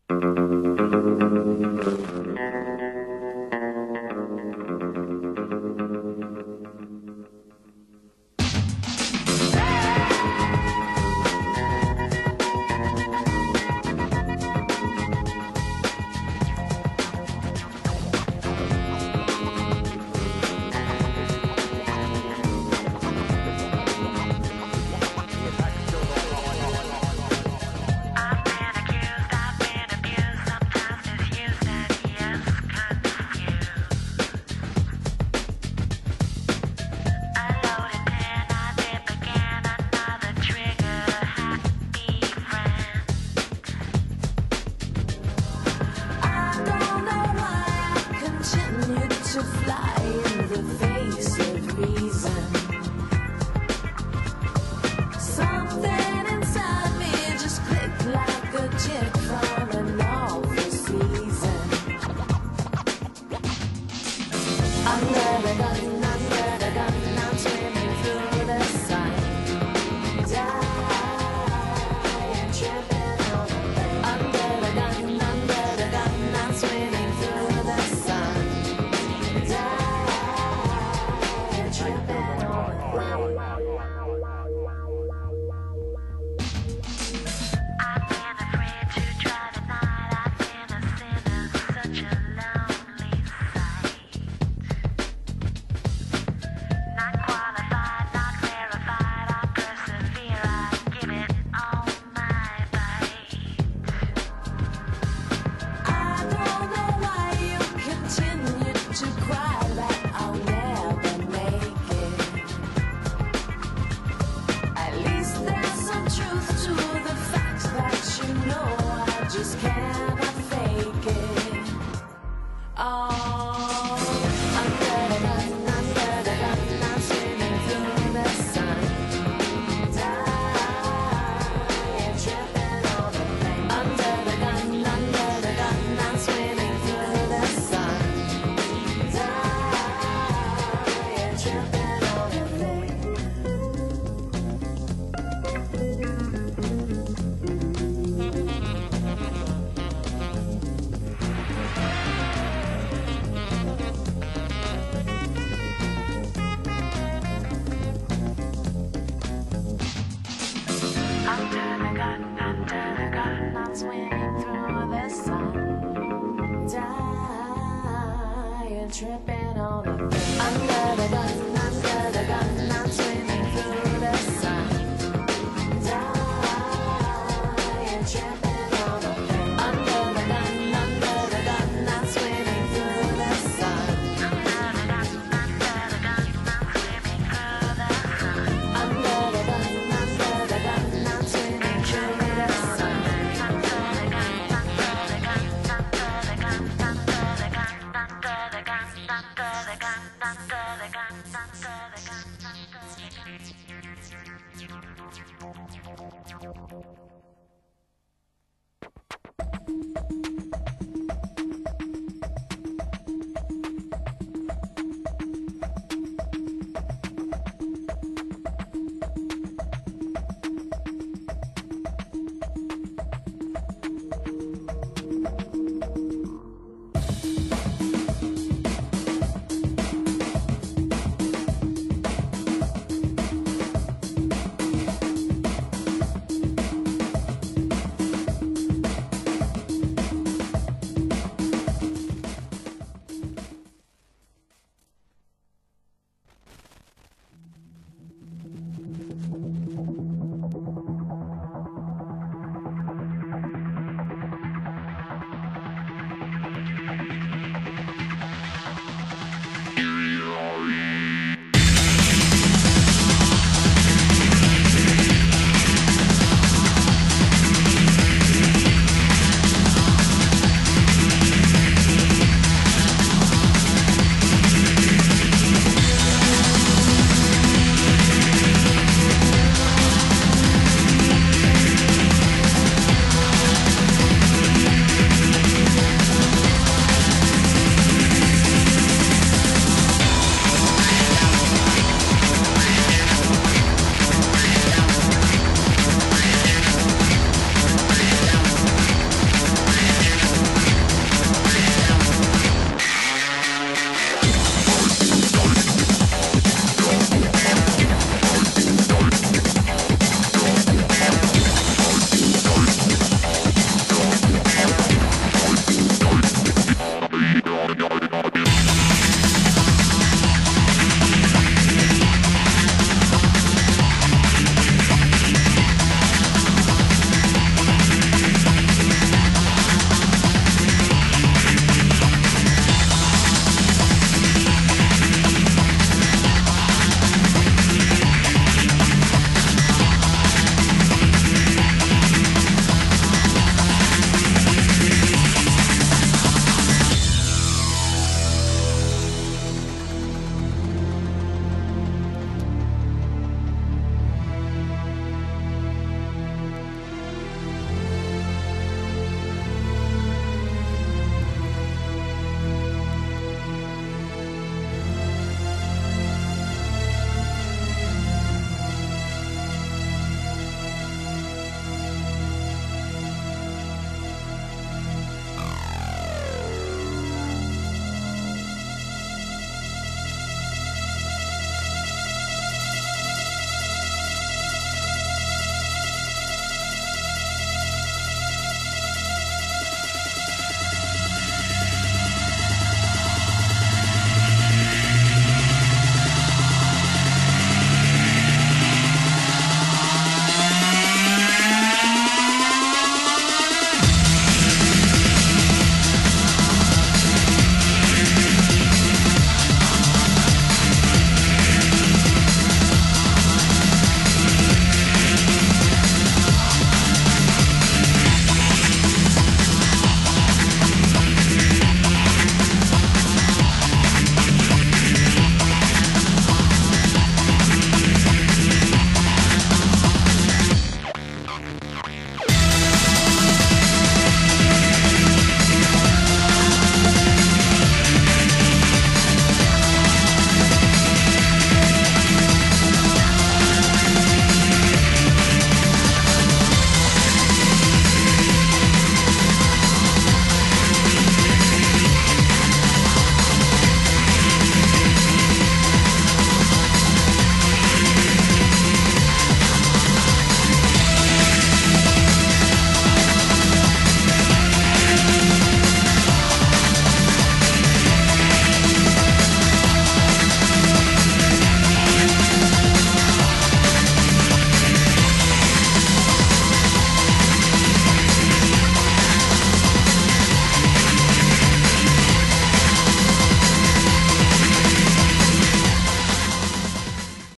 To fly in the face of reason. Something inside me just clicked like a chick from an awful season. Under the gun, I'm swimming through the sun. Dying, tripping on the bay. Under the gun, I'm swimming through the sun. Just cannot fake it. Oh, under the gun, I'm swimming through the sun. Dying, tripping on the flame. Under the gun, I'm swimming through the sun. Dying, tripping on the flame. I'm swimming through the sun, dying, tripping on the flame. Under the gun, I'm swimming through the sun, dying, tripping on the flame. Under the gun, I'm swimming through the sun. Under the gun, I'm swimming through the sun. Under the gun, I'm swimming through the sun. Thank you.